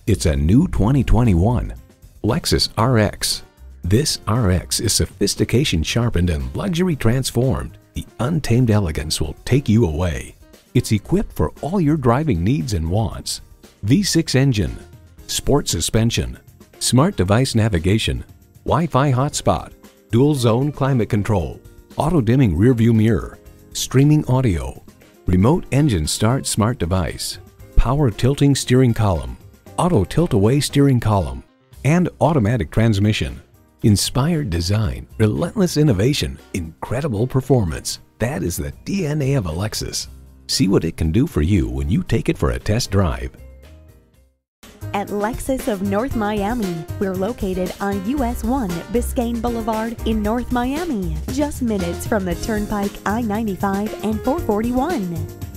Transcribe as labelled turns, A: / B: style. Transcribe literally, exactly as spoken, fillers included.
A: It's a new twenty twenty-one Lexus R X. This R X is sophistication sharpened and luxury transformed. The untamed elegance will take you away. It's equipped for all your driving needs and wants. V six engine, sport suspension, smart device navigation, Wi-Fi hotspot, dual zone climate control, auto dimming rear view mirror, streaming audio, remote engine start smart device, power tilting steering column, auto tilt-away steering column, and automatic transmission. Inspired design, relentless innovation, incredible performance. That is the D N A of a Lexus. See what it can do for you when you take it for a test drive.
B: At Lexus of North Miami, we're located on U S one Biscayne Boulevard in North Miami, just minutes from the Turnpike I ninety-five and four forty-one.